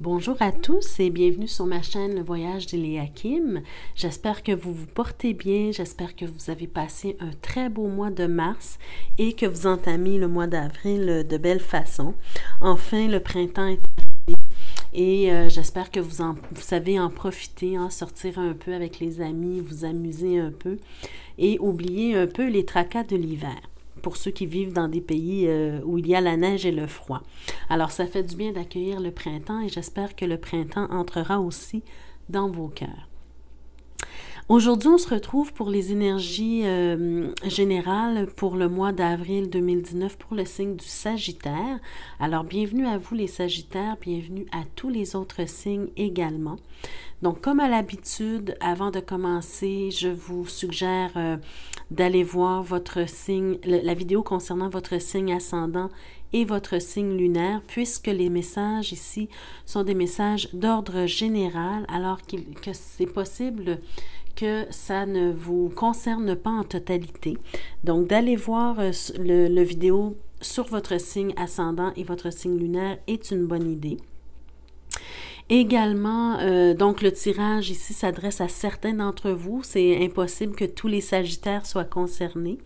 Bonjour à tous et bienvenue sur ma chaîne Le Voyage d'Eliakim. J'espère que vous vous portez bien, j'espère que vous avez passé un très beau mois de mars et que vous entamez le mois d'avril de belle façon. Enfin, le printemps est arrivé et j'espère que vous savez en profiter, sortir un peu avec les amis, vous amuser un peu et oublier un peu les tracas de l'hiver, pour ceux qui vivent dans des pays où il y a la neige et le froid. Alors, ça fait du bien d'accueillir le printemps et j'espère que le printemps entrera aussi dans vos cœurs. Aujourd'hui, on se retrouve pour les énergies générales pour le mois d'avril 2019 pour le signe du Sagittaire. Alors, bienvenue à vous les Sagittaires, bienvenue à tous les autres signes également. Donc, comme à l'habitude, avant de commencer, je vous suggère d'aller voir votre signe, la vidéo concernant votre signe ascendant et votre signe lunaire, puisque les messages ici sont des messages d'ordre général, alors que c'est possible que ça ne vous concerne pas en totalité. Donc, d'aller voir le vidéo sur votre signe ascendant et votre signe lunaire est une bonne idée. Également, donc le tirage ici s'adresse à certains d'entre vous. C'est impossible que tous les Sagittaires soient concernés.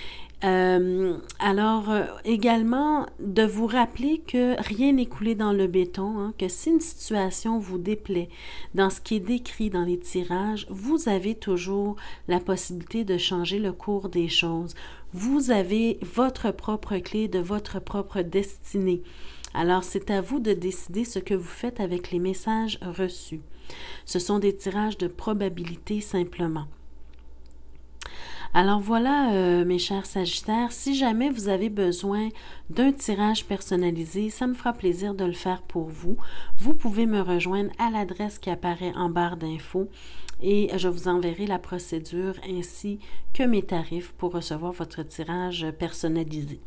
Également, de vous rappeler que rien n'est coulé dans le béton, que si une situation vous déplaît dans ce qui est décrit dans les tirages, vous avez toujours la possibilité de changer le cours des choses. Vous avez votre propre clé de votre propre destinée. Alors, c'est à vous de décider ce que vous faites avec les messages reçus. Ce sont des tirages de probabilité simplement. Alors voilà, mes chers Sagittaires, si jamais vous avez besoin d'un tirage personnalisé, ça me fera plaisir de le faire pour vous. Vous pouvez me rejoindre à l'adresse qui apparaît en barre d'infos et je vous enverrai la procédure ainsi que mes tarifs pour recevoir votre tirage personnalisé.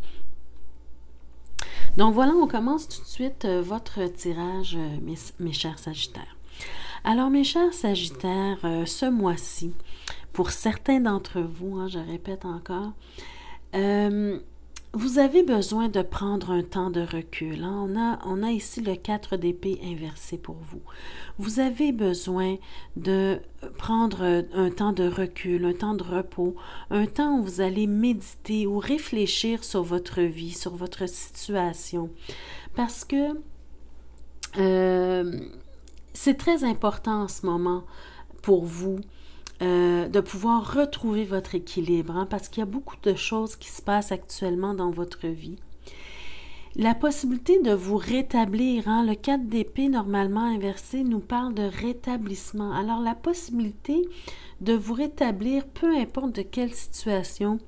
Donc voilà, on commence tout de suite votre tirage, mes chers Sagittaires. Alors, mes chers Sagittaires, ce mois-ci, pour certains d'entre vous, je répète encore, vous avez besoin de prendre un temps de recul. On a ici le 4 d'épée inversé pour vous. Vous avez besoin de prendre un temps de recul, un temps de repos, un temps où vous allez méditer ou réfléchir sur votre vie, sur votre situation. Parce que c'est très important en ce moment pour vous de pouvoir retrouver votre équilibre, parce qu'il y a beaucoup de choses qui se passent actuellement dans votre vie. La possibilité de vous rétablir, le 4 d'épée normalement inversé nous parle de rétablissement. Alors la possibilité de vous rétablir, peu importe de quelle situation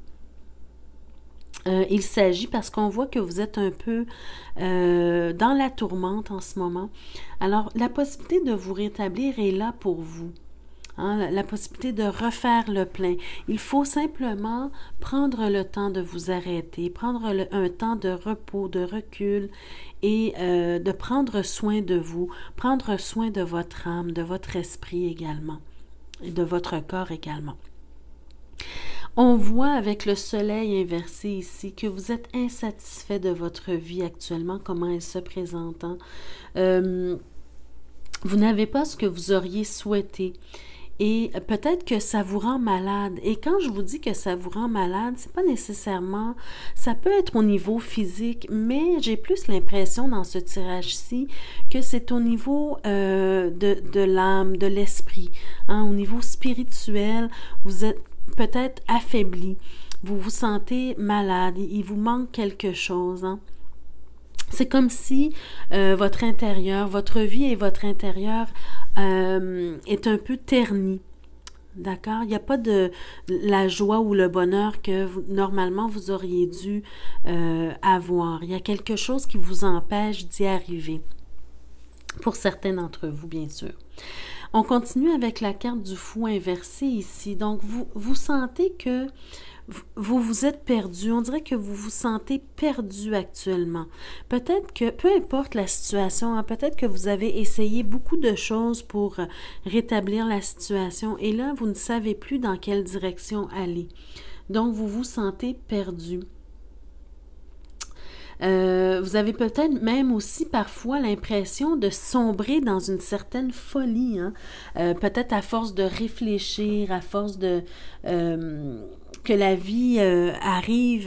il s'agit, parce qu'on voit que vous êtes un peu dans la tourmente en ce moment. Alors la possibilité de vous rétablir est là pour vous. La possibilité de refaire le plein. Il faut simplement prendre le temps de vous arrêter, prendre un temps de repos, de recul et de prendre soin de vous, prendre soin de votre âme, de votre esprit également et de votre corps également. On voit avec le soleil inversé ici que vous êtes insatisfait de votre vie actuellement, comment elle se présente. Vous n'avez pas ce que vous auriez souhaité. Et peut-être que ça vous rend malade. Et quand je vous dis que ça vous rend malade, c'est pas nécessairement... Ça peut être au niveau physique, mais j'ai plus l'impression dans ce tirage-ci que c'est au niveau de l'âme, de l'esprit. Au niveau spirituel, vous êtes peut-être affaibli. Vous vous sentez malade. Il vous manque quelque chose. C'est comme si votre intérieur, votre vie et votre intérieur est un peu terni. D'accord? Il n'y a pas de la joie ou le bonheur que normalement vous auriez dû avoir. Il y a quelque chose qui vous empêche d'y arriver. Pour certains d'entre vous, bien sûr. On continue avec la carte du fou inversé ici. Donc, vous sentez que vous vous êtes perdu. On dirait que vous vous sentez perdu actuellement. Peut-être que, peu importe la situation, peut-être que vous avez essayé beaucoup de choses pour rétablir la situation et là, vous ne savez plus dans quelle direction aller. Donc, vous vous sentez perdu. Vous avez peut-être même aussi parfois l'impression de sombrer dans une certaine folie, hein? Peut-être à force de réfléchir, à force de que la vie arrive,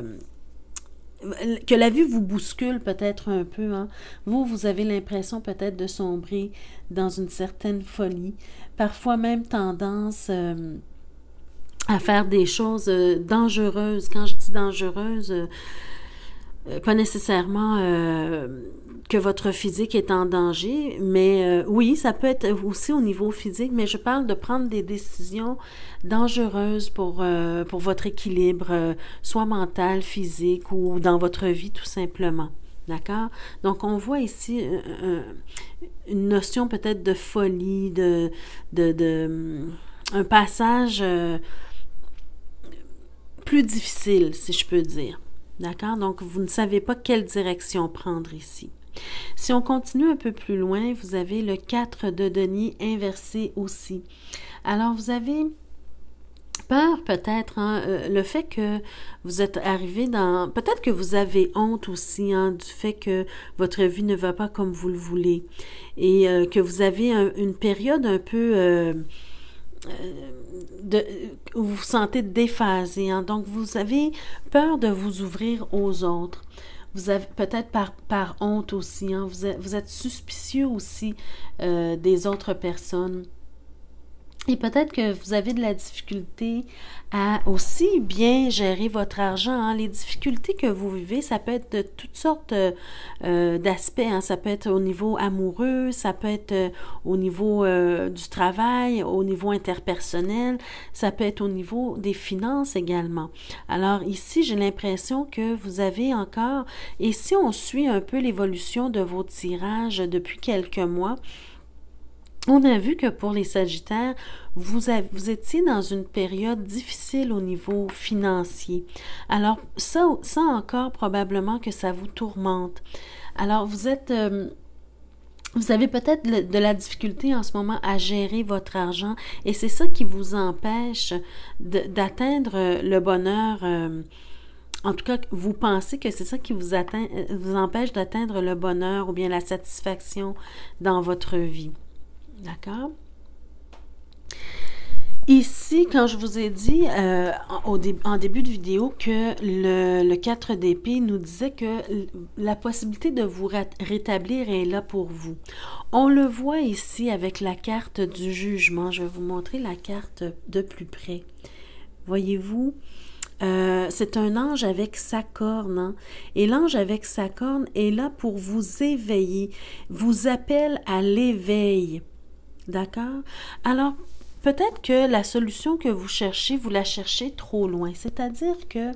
que la vie vous bouscule peut-être un peu, hein? Vous avez l'impression peut-être de sombrer dans une certaine folie, parfois même tendance à faire des choses dangereuses. Quand je dis dangereuses, pas nécessairement que votre physique est en danger, mais oui, ça peut être aussi au niveau physique, mais je parle de prendre des décisions dangereuses pour votre équilibre, soit mental, physique ou dans votre vie tout simplement. D'accord? Donc, on voit ici une notion peut-être de folie, un passage plus difficile, si je peux dire. D'accord? Donc, vous ne savez pas quelle direction prendre ici. Si on continue un peu plus loin, vous avez le 4 de denier inversé aussi. Alors, vous avez peur peut-être, hein, le fait que vous êtes arrivé dans... Peut-être que vous avez honte aussi, hein, du fait que votre vie ne va pas comme vous le voulez et que vous avez une période un peu... où vous vous sentez déphasé, hein? Donc vous avez peur de vous ouvrir aux autres. Vous avez peut-être par honte aussi, hein? Vous êtes suspicieux aussi des autres personnes. Et peut-être que vous avez de la difficulté à aussi bien gérer votre argent, hein. Les difficultés que vous vivez, ça peut être de toutes sortes d'aspects, hein. Ça peut être au niveau amoureux, ça peut être au niveau du travail, au niveau interpersonnel, ça peut être au niveau des finances également. Alors ici, j'ai l'impression que vous avez encore, et si on suit un peu l'évolution de vos tirages depuis quelques mois, on a vu que pour les Sagittaires, vous étiez dans une période difficile au niveau financier. Alors, ça encore, probablement que ça vous tourmente. Alors, vous avez peut-être de la difficulté en ce moment à gérer votre argent et c'est ça qui vous empêche d'atteindre le bonheur. En tout cas, vous pensez que c'est ça qui vous empêche d'atteindre le bonheur ou bien la satisfaction dans votre vie. D'accord? Ici, quand je vous ai dit en début de vidéo que le 4 d'épée nous disait que la possibilité de vous rétablir est là pour vous. On le voit ici avec la carte du jugement. Je vais vous montrer la carte de plus près. Voyez-vous? C'est un ange avec sa corne, hein? Et l'ange avec sa corne est là pour vous éveiller, vous appelle à l'éveil. D'accord? Alors, peut-être que la solution que vous cherchez, vous la cherchez trop loin. C'est-à-dire que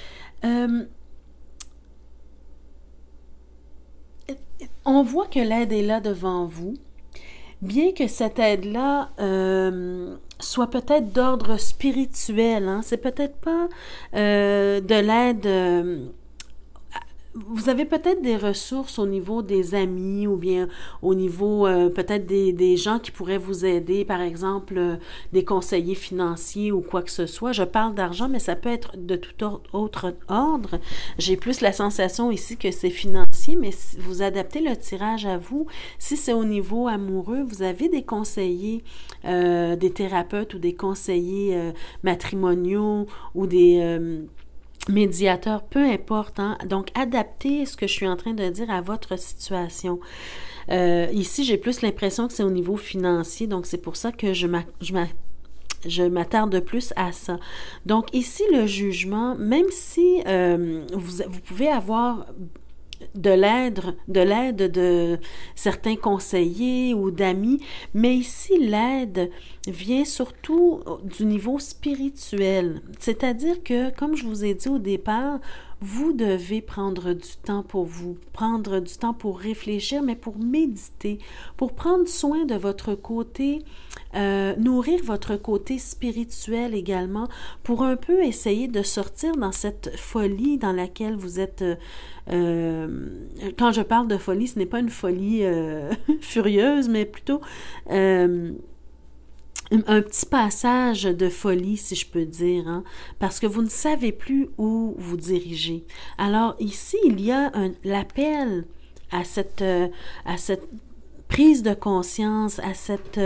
on voit que l'aide est là devant vous, bien que cette aide-là soit peut-être d'ordre spirituel, hein? C'est peut-être pas de l'aide... Vous avez peut-être des ressources au niveau des amis ou bien au niveau peut-être des gens qui pourraient vous aider, par exemple des conseillers financiers ou quoi que ce soit. Je parle d'argent, mais ça peut être de tout autre ordre. J'ai plus la sensation ici que c'est financier, mais si vous adaptez le tirage à vous. Si c'est au niveau amoureux, vous avez des conseillers, des thérapeutes ou des conseillers matrimoniaux ou des... médiateur, peu importe, hein? Donc, adaptez ce que je suis en train de dire à votre situation. Ici, j'ai plus l'impression que c'est au niveau financier, donc c'est pour ça que je m'attarde plus à ça. Donc, ici, le jugement, même si vous pouvez avoir de l'aide de certains conseillers ou d'amis, mais ici l'aide vient surtout du niveau spirituel. C'est-à-dire que, comme je vous ai dit au départ, vous devez prendre du temps pour vous, prendre du temps pour réfléchir, mais pour méditer, pour prendre soin de votre côté, nourrir votre côté spirituel également, pour un peu essayer de sortir dans cette folie dans laquelle vous êtes. Quand je parle de folie, ce n'est pas une folie furieuse, mais plutôt un petit passage de folie, si je peux dire, hein, parce que vous ne savez plus où vous dirigez. Alors ici, il y a l'appel à cette prise de conscience, à cette...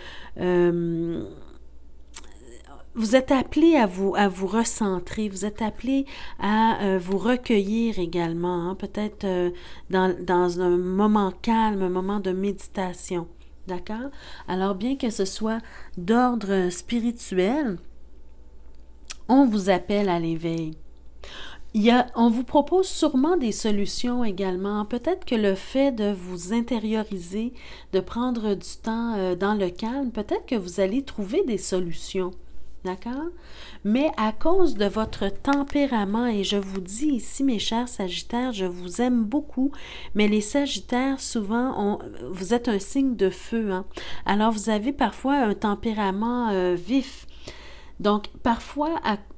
vous êtes appelé à vous recentrer, vous êtes appelé à vous recueillir également, hein, peut-être dans un moment calme, un moment de méditation. D'accord? Alors, bien que ce soit d'ordre spirituel, on vous appelle à l'éveil. On vous propose sûrement des solutions également. Peut-être que le fait de vous intérioriser, de prendre du temps dans le calme, peut-être que vous allez trouver des solutions. D'accord? Mais à cause de votre tempérament, et je vous dis ici, mes chers Sagittaires, je vous aime beaucoup, mais les Sagittaires, souvent, vous êtes un signe de feu, hein? Alors, vous avez parfois un tempérament vif. Donc, parfois,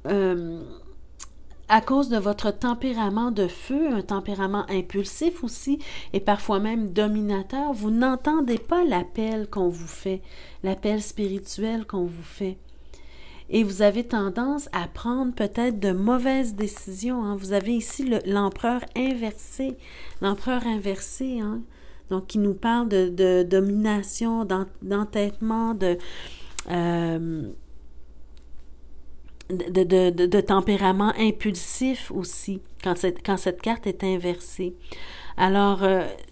à cause de votre tempérament de feu, un tempérament impulsif aussi, et parfois même dominateur, vous n'entendez pas l'appel qu'on vous fait, l'appel spirituel qu'on vous fait. Et vous avez tendance à prendre peut-être de mauvaises décisions, hein. Vous avez ici l'empereur inversé. L'empereur inversé, hein, donc qui nous parle de domination, d'entêtement, de tempérament impulsif aussi, quand cette carte est inversée. Alors,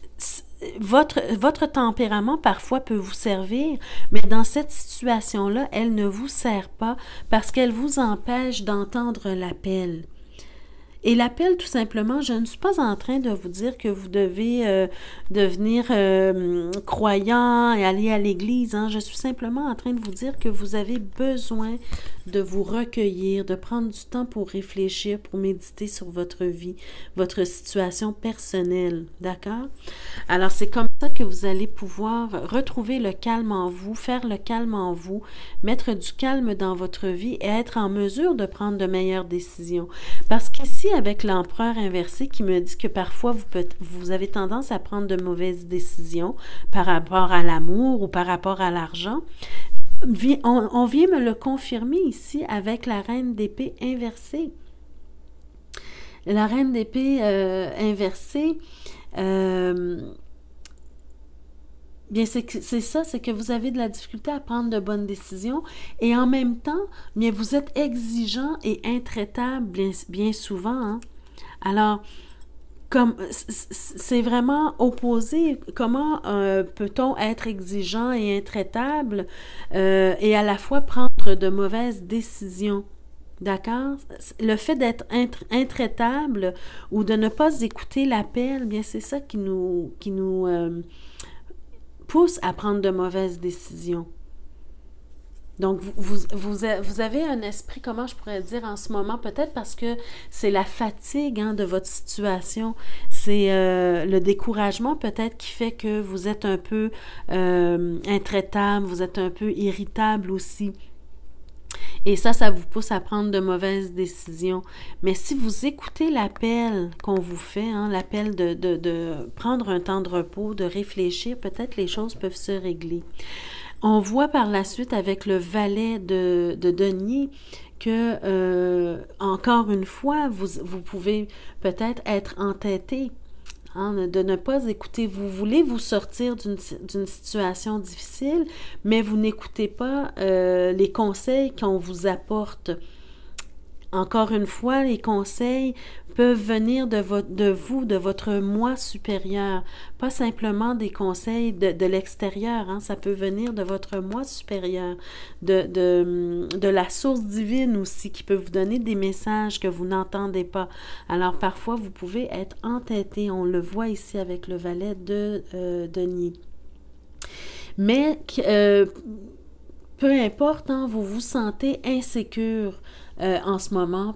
votre tempérament parfois peut vous servir, mais dans cette situation-là, elle ne vous sert pas parce qu'elle vous empêche d'entendre l'appel. Et l'appel, tout simplement, je ne suis pas en train de vous dire que vous devez devenir croyant et aller à l'église, hein. Je suis simplement en train de vous dire que vous avez besoin de vous recueillir, de prendre du temps pour réfléchir, pour méditer sur votre vie, votre situation personnelle, d'accord? Alors, c'est comme ça que vous allez pouvoir retrouver le calme en vous, faire le calme en vous, mettre du calme dans votre vie et être en mesure de prendre de meilleures décisions. Parce qu'ici, avec l'empereur inversé qui me dit que parfois vous avez tendance à prendre de mauvaises décisions par rapport à l'amour ou par rapport à l'argent, on vient me le confirmer ici avec la reine d'épée inversée. La reine d'épée inversée, bien c'est ça, c'est que vous avez de la difficulté à prendre de bonnes décisions et en même temps, bien vous êtes exigeant et intraitable bien souvent, hein? Alors, comme c'est vraiment opposé. Comment peut-on être exigeant et intraitable et à la fois prendre de mauvaises décisions? D'accord? Le fait d'être intraitable ou de ne pas écouter l'appel, bien c'est ça qui nous pousse à prendre de mauvaises décisions. Donc, vous avez un esprit, comment je pourrais dire en ce moment, peut-être parce que c'est la fatigue, hein, de votre situation, c'est le découragement peut-être qui fait que vous êtes un peu intraitable, vous êtes un peu irritable aussi. Et ça vous pousse à prendre de mauvaises décisions. Mais si vous écoutez l'appel qu'on vous fait, hein, l'appel de prendre un temps de repos, de réfléchir, peut-être les choses peuvent se régler. On voit par la suite avec le valet de denier que, encore une fois, vous pouvez peut-être être entêté, hein, de ne pas écouter. Vous voulez vous sortir d'une situation difficile, mais vous n'écoutez pas les conseils qu'on vous apporte. Encore une fois, les conseils peuvent venir de votre moi supérieur, pas simplement des conseils de l'extérieur, hein, ça peut venir de votre moi supérieur, de la source divine aussi, qui peut vous donner des messages que vous n'entendez pas. Alors parfois, vous pouvez être entêté, on le voit ici avec le valet de denier. Mais peu importe, hein, vous vous sentez insécure en ce moment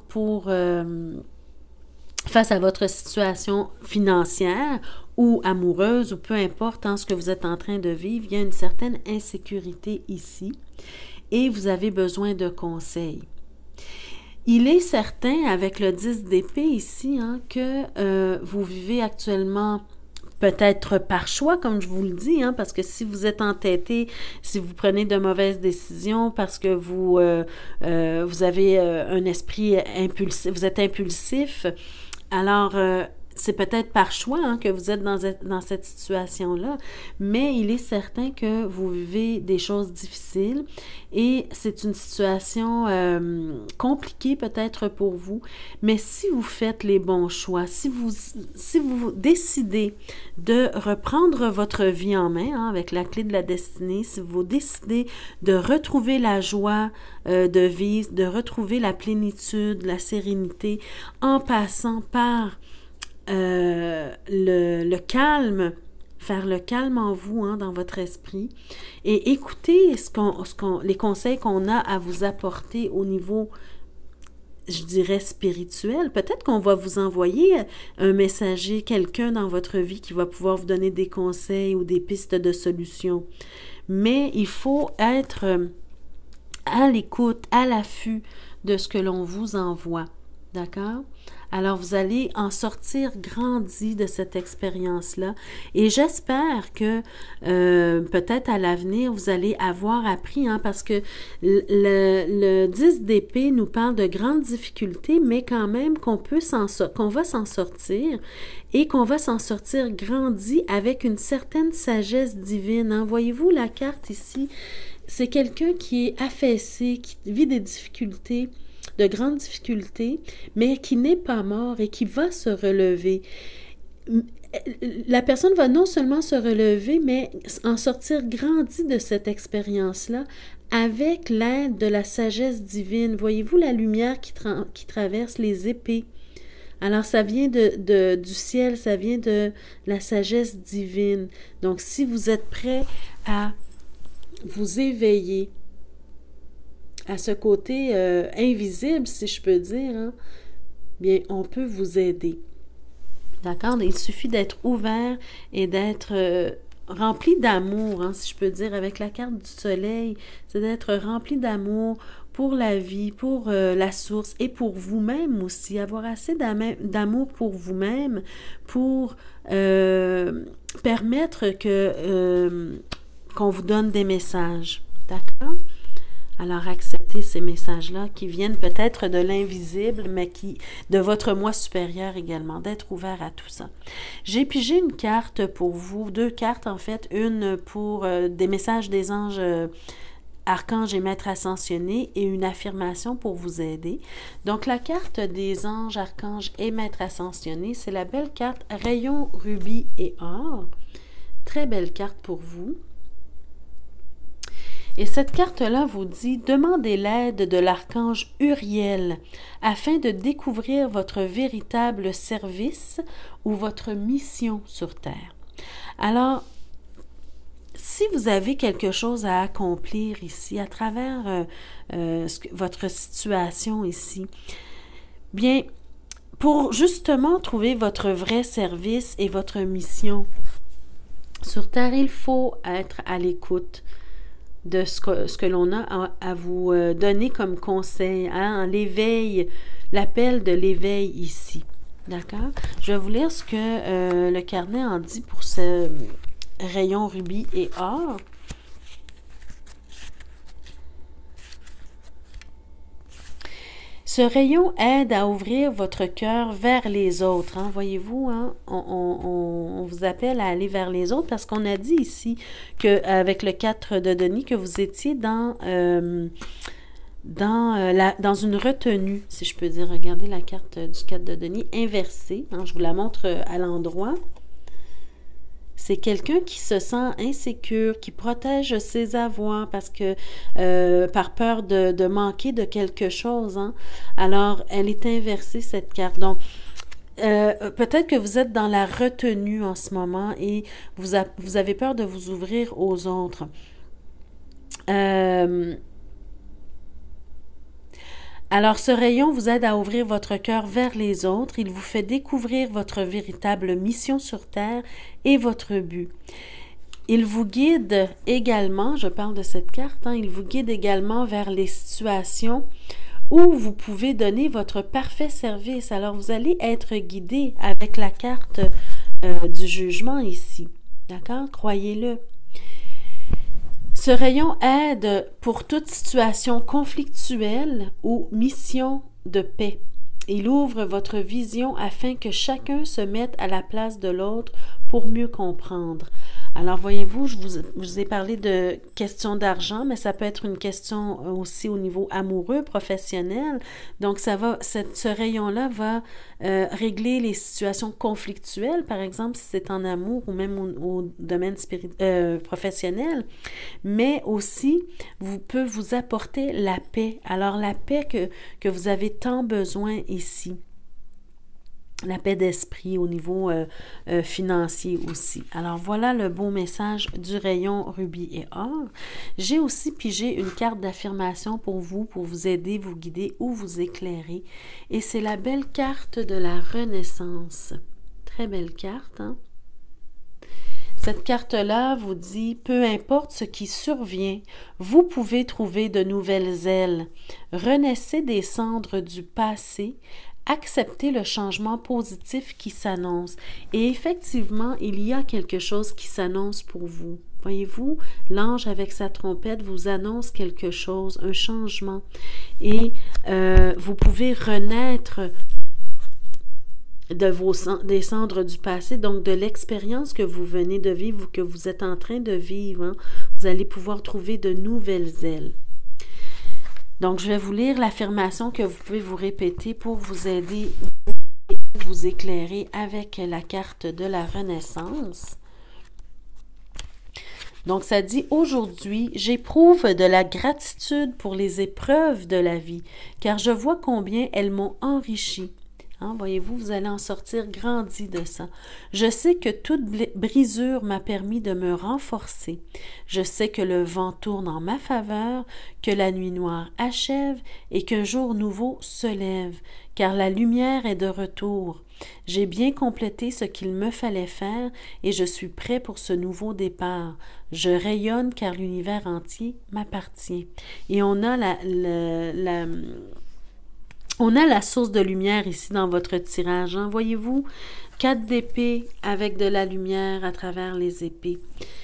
face à votre situation financière ou amoureuse ou peu importe, hein, ce que vous êtes en train de vivre, il y a une certaine insécurité ici et vous avez besoin de conseils. Il est certain avec le 10 d'épée ici, hein, que vous vivez actuellement peut-être par choix, comme je vous le dis, hein, parce que si vous êtes entêté, si vous prenez de mauvaises décisions parce que vous avez un esprit impulsif, vous êtes impulsif, alors c'est peut-être par choix hein, que vous êtes dans cette situation-là, mais il est certain que vous vivez des choses difficiles et c'est une situation compliquée peut-être pour vous, mais si vous faites les bons choix, si vous décidez de reprendre votre vie en main hein, avec la clé de la destinée, si vous décidez de retrouver la joie de vivre, de retrouver la plénitude, la sérénité en passant par le calme, faire le calme en vous, hein, dans votre esprit, et écouter les conseils qu'on a à vous apporter au niveau, je dirais, spirituel. Peut-être qu'on va vous envoyer un messager, quelqu'un dans votre vie qui va pouvoir vous donner des conseils ou des pistes de solutions. Mais il faut être à l'écoute, à l'affût de ce que l'on vous envoie. D'accord? Alors, vous allez en sortir grandi de cette expérience-là et j'espère que peut-être à l'avenir, vous allez avoir appris, hein, parce que le 10 d'épée nous parle de grandes difficultés, mais quand même qu'on va s'en sortir et qu'on va s'en sortir grandi avec une certaine sagesse divine. Hein. Voyez-vous la carte ici? C'est quelqu'un qui est affaissé, qui vit des difficultés, de grandes difficultés, mais qui n'est pas mort et qui va se relever. La personne va non seulement se relever, mais en sortir grandi de cette expérience-là avec l'aide de la sagesse divine. Voyez-vous la lumière qui traverse les épées? Alors, ça vient du ciel, ça vient de la sagesse divine. Donc, si vous êtes prêt à vous éveiller à ce côté invisible, si je peux dire, hein, bien, on peut vous aider. D'accord? Il suffit d'être ouvert et d'être rempli d'amour, hein, si je peux dire, avec la carte du soleil, c'est d'être rempli d'amour pour la vie, pour la source et pour vous-même aussi, avoir assez d'amour pour vous-même pour permettre qu'on vous donne des messages. D'accord? Alors, acceptez ces messages-là qui viennent peut-être de l'invisible, mais de votre moi supérieur également, d'être ouvert à tout ça. J'ai pigé une carte pour vous, 2 cartes en fait, une pour des messages des anges archanges et maîtres ascensionnés et une affirmation pour vous aider. Donc, la carte des anges, archanges et maîtres ascensionnés, c'est la belle carte Rayon, Rubis et Or. Très belle carte pour vous. Et cette carte-là vous dit « Demandez l'aide de l'archange Uriel afin de découvrir votre véritable service ou votre mission sur Terre. » Alors, si vous avez quelque chose à accomplir ici, à travers votre situation ici, bien, pour justement trouver votre vrai service et votre mission sur Terre, il faut être à l'écoute de ce que l'on a à vous donner comme conseil, hein, l'éveil, l'appel de l'éveil ici. D'accord? Je vais vous lire ce que le carnet en dit pour ce rayon rubis et or. Ce rayon aide à ouvrir votre cœur vers les autres. Hein. Voyez-vous, hein, on vous appelle à aller vers les autres parce qu'on a dit ici qu'avec le 4 de Denis, que vous étiez dans une retenue, si je peux dire. Regardez la carte du 4 de Denis inversée. Hein, je vous la montre à l'endroit. C'est quelqu'un qui se sent insécure, qui protège ses avoirs parce que par peur de manquer de quelque chose. Hein. Alors, elle est inversée, cette carte. Donc, peut-être que vous êtes dans la retenue en ce moment et vous avez peur de vous ouvrir aux autres. Alors, ce rayon vous aide à ouvrir votre cœur vers les autres. Il vous fait découvrir votre véritable mission sur Terre et votre but. Il vous guide également, je parle de cette carte, hein, il vous guide également vers les situations où vous pouvez donner votre parfait service. Alors, vous allez être guidé avec la carte du jugement ici. D'accord? Croyez-le. Ce rayon aide pour toute situation conflictuelle ou mission de paix. Il ouvre votre vision afin que chacun se mette à la place de l'autre pour mieux comprendre. Alors, voyez-vous, je vous ai parlé de questions d'argent, mais ça peut être une question aussi au niveau amoureux, professionnel. Donc, ce rayon-là va régler les situations conflictuelles, par exemple, si c'est en amour ou même au domaine professionnel, mais aussi peut vous apporter la paix. Alors, la paix que vous avez tant besoin ici. La paix d'esprit au niveau financier aussi. Alors, voilà le beau message du rayon rubis et or. J'ai aussi pigé une carte d'affirmation pour vous aider, vous guider ou vous éclairer. Et c'est la belle carte de la Renaissance. Très belle carte, hein? Cette carte-là vous dit, peu importe ce qui survient, vous pouvez trouver de nouvelles ailes. Renaissez des cendres du passé. Acceptez le changement positif qui s'annonce. Et effectivement, il y a quelque chose qui s'annonce pour vous. Voyez-vous, l'ange avec sa trompette vous annonce quelque chose, un changement. Et vous pouvez renaître des cendres du passé, donc de l'expérience que vous venez de vivre ou que vous êtes en train de vivre. Hein, vous allez pouvoir trouver de nouvelles ailes. Donc, je vais vous lire l'affirmation que vous pouvez vous répéter pour vous aider, vous éclairer avec la carte de la Renaissance. Donc, ça dit « Aujourd'hui, j'éprouve de la gratitude pour les épreuves de la vie, car je vois combien elles m'ont enrichi. » Hein, voyez-vous, vous allez en sortir grandi de ça. Je sais que toute brisure m'a permis de me renforcer. Je sais que le vent tourne en ma faveur, que la nuit noire achève et qu'un jour nouveau se lève, car la lumière est de retour. J'ai bien complété ce qu'il me fallait faire et je suis prêt pour ce nouveau départ. Je rayonne car l'univers entier m'appartient. Et on a la source de lumière ici dans votre tirage. Hein? Voyez-vous, 4 d'épée avec de la lumière à travers les épées.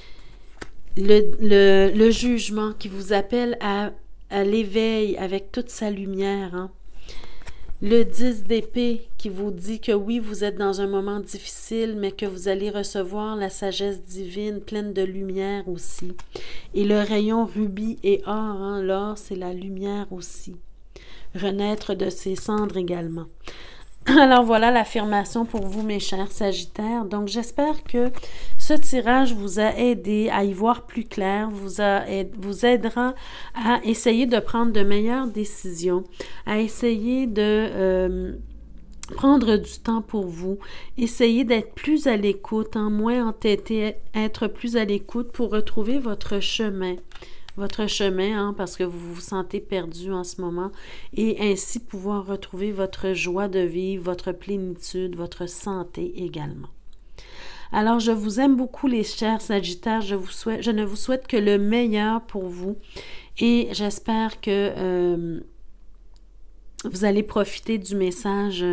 Le jugement qui vous appelle à l'éveil avec toute sa lumière. Hein? Le 10 d'épée qui vous dit que oui, vous êtes dans un moment difficile, mais que vous allez recevoir la sagesse divine pleine de lumière aussi. Et le rayon rubis et or, hein? L'or, c'est la lumière aussi. Renaître de ses cendres également. Alors voilà l'affirmation pour vous, mes chers Sagittaires. Donc j'espère que ce tirage vous a aidé à y voir plus clair, vous aidera à essayer de prendre de meilleures décisions, à essayer de prendre du temps pour vous, essayer d'être plus à l'écoute, moins entêté, être plus à l'écoute pour retrouver votre chemin. Hein, parce que vous vous sentez perdu en ce moment et ainsi pouvoir retrouver votre joie de vivre, votre plénitude, votre santé également. Alors, je vous aime beaucoup les chers Sagittaires, je ne vous souhaite que le meilleur pour vous et j'espère que vous allez profiter du message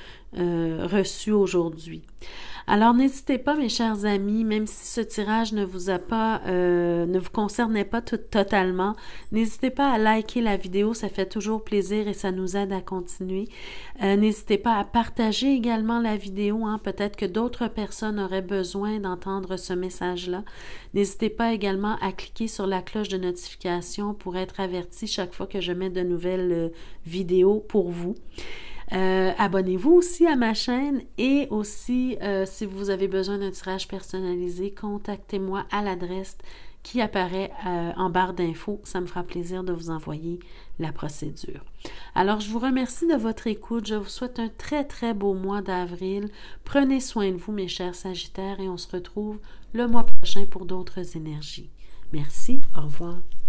reçu aujourd'hui. Alors, n'hésitez pas, mes chers amis, même si ce tirage ne vous concernait pas totalement, n'hésitez pas à liker la vidéo, ça fait toujours plaisir et ça nous aide à continuer. N'hésitez pas à partager également la vidéo, hein, peut-être que d'autres personnes auraient besoin d'entendre ce message-là. N'hésitez pas également à cliquer sur la cloche de notification pour être averti chaque fois que je mets de nouvelles vidéos pour vous. Abonnez-vous aussi à ma chaîne et aussi, si vous avez besoin d'un tirage personnalisé, contactez-moi à l'adresse qui apparaît en barre d'infos. Ça me fera plaisir de vous envoyer la procédure. Alors, je vous remercie de votre écoute. Je vous souhaite un très, très beau mois d'avril. Prenez soin de vous, mes chers Sagittaires, et on se retrouve le mois prochain pour d'autres énergies. Merci, au revoir.